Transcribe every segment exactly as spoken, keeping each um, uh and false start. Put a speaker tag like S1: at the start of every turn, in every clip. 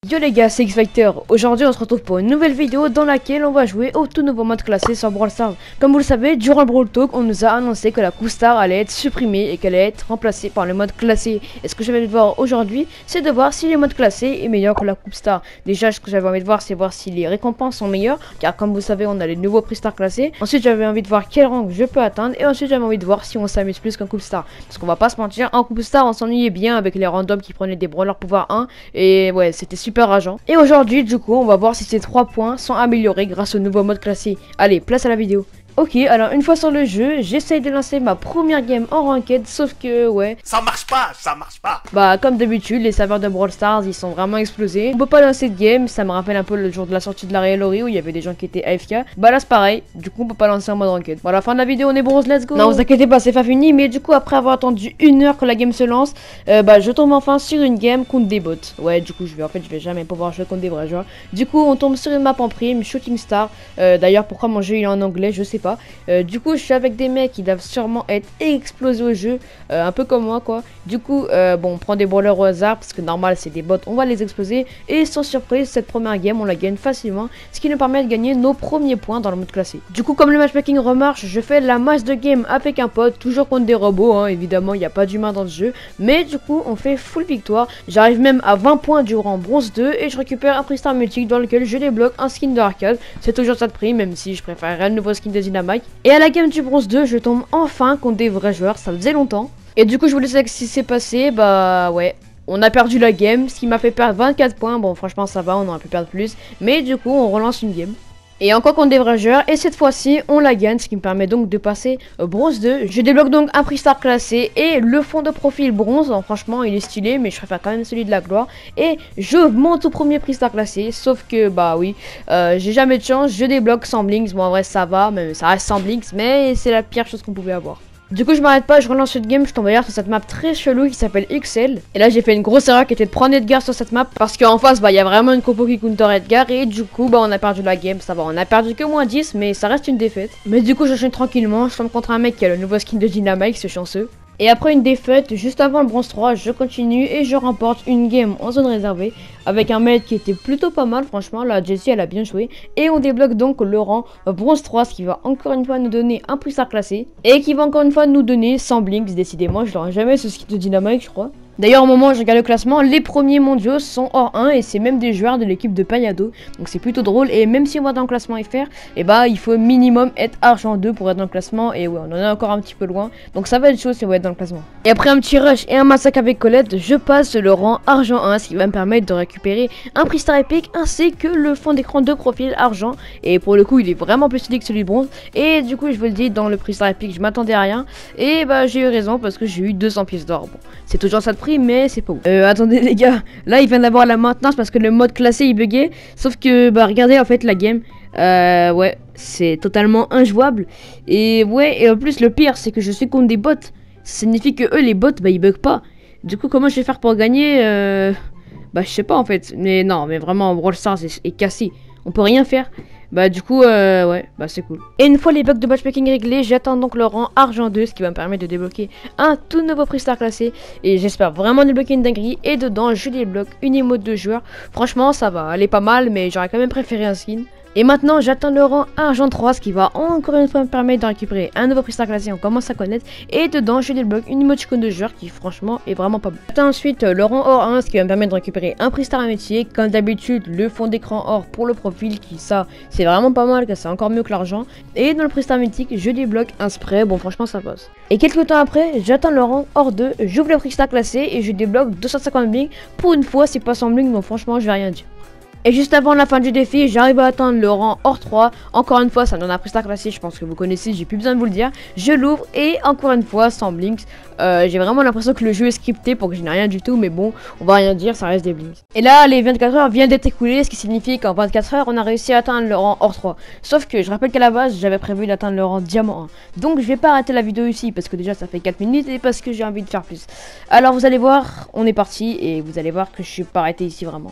S1: Yo les gars, c'est X-Factor. Aujourd'hui on se retrouve pour une nouvelle vidéo dans laquelle on va jouer au tout nouveau mode classé sur Brawl Stars. Comme vous le savez, durant le Brawl Talk, on nous a annoncé que la Coupe Star allait être supprimée et qu'elle allait être remplacée par le mode classé. Et ce que j'avais envie de voir aujourd'hui, c'est de voir si le mode classé est meilleur que la Coupe Star. Déjà, ce que j'avais envie de voir, c'est voir si les récompenses sont meilleures, car comme vous savez, on a les nouveaux prix Star classés. Ensuite, j'avais envie de voir quel rang je peux atteindre, et ensuite j'avais envie de voir si on s'amuse plus qu'en Coupe Star. Parce qu'on va pas se mentir, en Coupe Star, on s'ennuyait bien avec les randoms qui prenaient des brawlers pouvoir un, et ouais, c'était super rageant. Et aujourd'hui, Aujourd'hui, du coup, on va voir si ces trois points sont améliorés grâce au nouveau mode classé. Allez, place à la vidéo. Ok, alors une fois sur le jeu, j'essaye de lancer ma première game en ranked, sauf que, ouais...
S2: Ça marche pas, ça marche pas.
S1: Bah, comme d'habitude, les serveurs de Brawl Stars, ils sont vraiment explosés. On peut pas lancer de game, ça me rappelle un peu le jour de la sortie de la Real Ori où il y avait des gens qui étaient A F K. Bah là, c'est pareil, du coup, on peut pas lancer en mode ranked. Bon, à la fin de la vidéo, on est bronze, let's go. Non, vous inquiétez pas, c'est pas fini, mais du coup, après avoir attendu une heure que la game se lance, euh, bah, je tombe enfin sur une game contre des bots. Ouais, du coup, je vais, en fait, je vais jamais pouvoir jouer contre des vrais joueurs. Du coup, on tombe sur une map en prime, Shooting Star. Euh, D'ailleurs, pourquoi mon jeu il est en anglais, je sais pas. Euh, du coup, je suis avec des mecs qui doivent sûrement être explosés au jeu, euh, un peu comme moi quoi. Du coup, euh, bon, on prend des brawlers au hasard parce que normal c'est des bots, on va les exploser. Et sans surprise, cette première game on la gagne facilement, ce qui nous permet de gagner nos premiers points dans le mode classé. Du coup, comme le matchmaking remarche, je fais la masse de game avec un pote, toujours contre des robots, hein. Évidemment il n'y a pas d'humain dans le jeu, mais du coup on fait full victoire. J'arrive même à vingt points durant bronze deux et je récupère un prix Star mythique dans lequel je débloque un skin de arcade. C'est toujours ça de prix, même si je préférerais le nouveau skin de Dynamite. Et à la game du bronze deux, je tombe enfin contre des vrais joueurs, ça faisait longtemps. Et du coup, je vous laisse avec ce qui s'est passé, bah ouais. On a perdu la game, ce qui m'a fait perdre vingt-quatre points. Bon, franchement, ça va, on aurait pu perdre plus. Mais du coup, on relance une game. Et encore contre des vrais joueurs, et cette fois-ci, on la gagne, ce qui me permet donc de passer euh, bronze deux. Je débloque donc un prix Star classé et le fond de profil bronze. Alors, franchement, il est stylé, mais je préfère quand même celui de la gloire. Et je monte au premier prix Star classé, sauf que, bah oui, euh, j'ai jamais de chance, je débloque sans blinks. Bon, en vrai, ça va, mais ça reste sans blinks, mais c'est la pire chose qu'on pouvait avoir. Du coup, je m'arrête pas, je relance cette game, je tombe d'ailleurs sur cette map très chelou qui s'appelle X L. Et là, j'ai fait une grosse erreur qui était de prendre Edgar sur cette map parce qu'en face, bah, il y a vraiment une compo qui counter Edgar. Et du coup, bah, on a perdu la game, ça va, on a perdu que moins dix, mais ça reste une défaite. Mais du coup, j'enchaîne tranquillement, je tombe contre un mec qui a le nouveau skin de Dynamite, ce chanceux. Et après une défaite, juste avant le bronze trois, je continue et je remporte une game en zone réservée avec un mec qui était plutôt pas mal, franchement, la Jessie elle a bien joué. Et on débloque donc le rang bronze trois, ce qui va encore une fois nous donner un prix Star classé. Et qui va encore une fois nous donner cent blinks, décidément, je l'aurai jamais ce skin de Dynamite je crois. D'ailleurs, au moment où je regarde le classement, les premiers mondiaux sont hors un et c'est même des joueurs de l'équipe de Payado. Donc c'est plutôt drôle. Et même si on va dans le classement F R, et bah il faut minimum être argent deux pour être dans le classement. Et ouais, on en est encore un petit peu loin. Donc ça va être chaud si on va être dans le classement. Et après un petit rush et un massacre avec Colette, je passe le rang argent un, ce qui va me permettre de récupérer un prix Star épique ainsi que le fond d'écran de profil argent. Et pour le coup, il est vraiment plus stylé que celui de bronze. Et du coup, je vous le dis, dans le prix Star épique, je m'attendais à rien. Et bah j'ai eu raison parce que j'ai eu deux cents pièces d'or. Bon, c'est toujours ça de prix, mais c'est pas ouf. Euh, attendez les gars, là il vient d'avoir la maintenance parce que le mode classé il buguait. Sauf que, bah regardez en fait la game. Euh, ouais, c'est totalement injouable. Et ouais, et en plus le pire c'est que je suis contre des bots. Ça signifie que eux les bots, bah ils bug pas. Du coup, comment je vais faire pour gagner euh... Bah je sais pas en fait. Mais non, mais vraiment Brawl Stars est, est cassé. On peut rien faire. Bah du coup, euh, ouais, bah c'est cool. Et une fois les bugs de matchmaking réglés, j'attends donc le rang argent deux, ce qui va me permettre de débloquer un tout nouveau prix Star classé. Et j'espère vraiment débloquer une dinguerie. Et dedans, je débloque une émote de joueur. Franchement, ça va, elle est pas mal, mais j'aurais quand même préféré un skin. Et maintenant, j'atteins le rang argent trois, ce qui va encore une fois me permettre de récupérer un nouveau prix Star classé, on commence à connaître. Et dedans, je débloque une émoticône de joueur qui, franchement, est vraiment pas bon. J'atteins ensuite le rang or un, ce qui va me permettre de récupérer un prix Star métier. Comme d'habitude, le fond d'écran or pour le profil, qui, ça, c'est vraiment pas mal, car c'est encore mieux que l'argent. Et dans le prix Star mythique, je débloque un spray. Bon, franchement, ça passe. Et quelques temps après, j'atteins le rang or deux, j'ouvre le prix Star classé et je débloque deux cent cinquante blinks. Pour une fois, c'est pas sans blink, donc franchement, je vais rien dire. Et juste avant la fin du défi, j'arrive à atteindre le rang hors trois. Encore une fois, ça me donne un prix Star classé, je pense que vous connaissez, j'ai plus besoin de vous le dire. Je l'ouvre et encore une fois, sans blinks. Euh, j'ai vraiment l'impression que le jeu est scripté pour que je n'ai rien du tout, mais bon, on va rien dire, ça reste des blinks. Et là, les vingt-quatre heures viennent d'être écoulées, ce qui signifie qu'en vingt-quatre heures, on a réussi à atteindre le rang hors trois. Sauf que je rappelle qu'à la base, j'avais prévu d'atteindre le rang diamant un. Donc je vais pas arrêter la vidéo ici, parce que déjà ça fait quatre minutes et parce que j'ai envie de faire plus. Alors vous allez voir, on est parti et vous allez voir que je suis pas arrêté ici vraiment.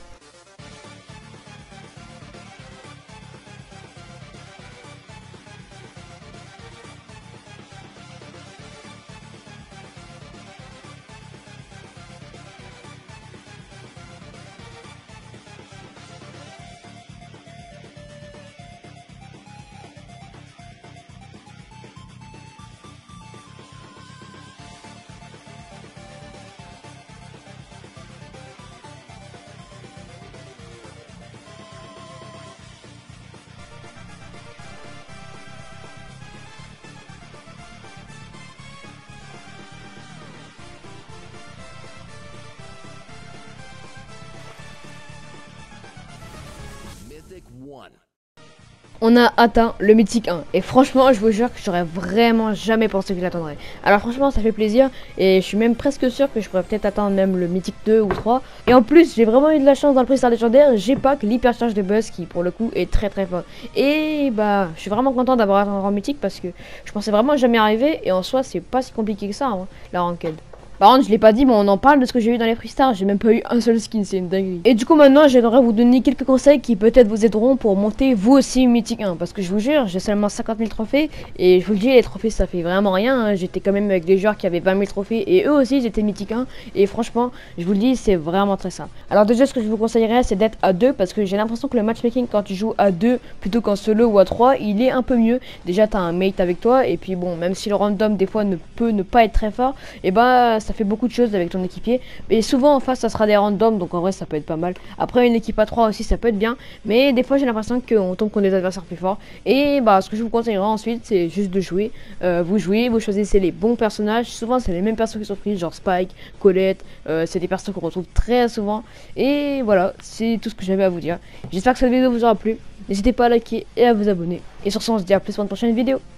S2: one.
S1: On a atteint le mythique un et franchement je vous jure que j'aurais vraiment jamais pensé que je l'attendrais. Alors franchement ça fait plaisir et je suis même presque sûr que je pourrais peut-être atteindre même le mythique deux ou trois. Et en plus j'ai vraiment eu de la chance dans le freestyle légendaire, j'ai pas que l'hypercharge de Buzz qui pour le coup est très très fort. Et bah je suis vraiment content d'avoir atteint un rang mythique parce que je pensais vraiment jamais arriver et en soi c'est pas si compliqué que ça hein, la ranked. Par contre, je l'ai pas dit, mais on en parle de ce que j'ai eu dans les freestars. J'ai même pas eu un seul skin, c'est une dinguerie. Et du coup, maintenant, j'aimerais vous donner quelques conseils qui peut-être vous aideront pour monter vous aussi mythique un. Parce que je vous jure, j'ai seulement cinquante mille trophées. Et je vous le dis, les trophées, ça fait vraiment rien. Hein. J'étais quand même avec des joueurs qui avaient vingt mille trophées. Et eux aussi, ils étaient mythique un. Et franchement, je vous le dis, c'est vraiment très simple. Alors, déjà, ce que je vous conseillerais, c'est d'être à deux. Parce que j'ai l'impression que le matchmaking, quand tu joues à deux plutôt qu'en solo ou à trois, il est un peu mieux. Déjà, t'as un mate avec toi. Et puis, bon, même si le random, des fois, ne peut ne pas être très fort, et bah, ça fait beaucoup de choses avec ton équipier, mais souvent en face ça sera des randoms, donc en vrai ça peut être pas mal. Après une équipe à trois aussi ça peut être bien, mais des fois j'ai l'impression qu'on tombe contre des adversaires plus forts. Et bah ce que je vous conseillerais ensuite c'est juste de jouer, euh, vous jouez, vous choisissez les bons personnages, souvent c'est les mêmes personnes qui sont prises, genre Spike, Colette, euh, c'est des personnes qu'on retrouve très souvent. Et voilà, c'est tout ce que j'avais à vous dire. J'espère que cette vidéo vous aura plu, n'hésitez pas à liker et à vous abonner, et sur ce on se dit à plus pour une prochaine vidéo.